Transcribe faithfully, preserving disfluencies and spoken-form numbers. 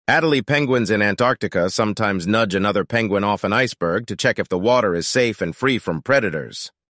Adelie penguins in Antarctica sometimes nudge another penguin off an iceberg to check if the water is safe and free from predators.